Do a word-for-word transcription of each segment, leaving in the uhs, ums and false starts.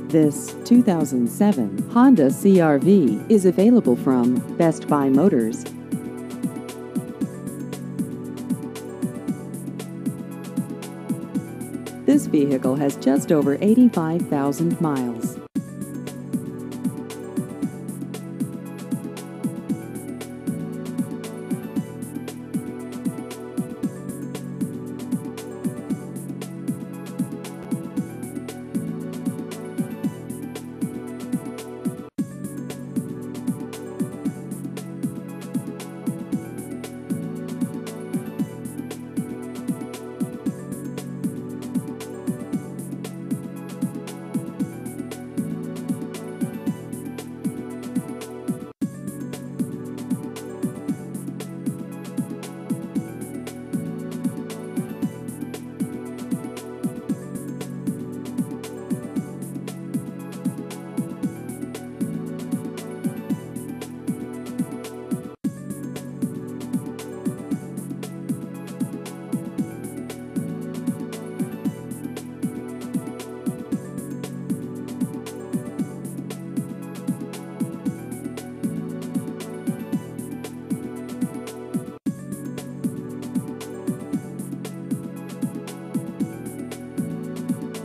This two thousand seven Honda C R V is available from Best Buy Motors. This vehicle has just over eighty-five thousand miles.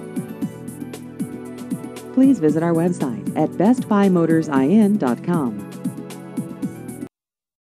Please visit our website at best buy motors in dot com.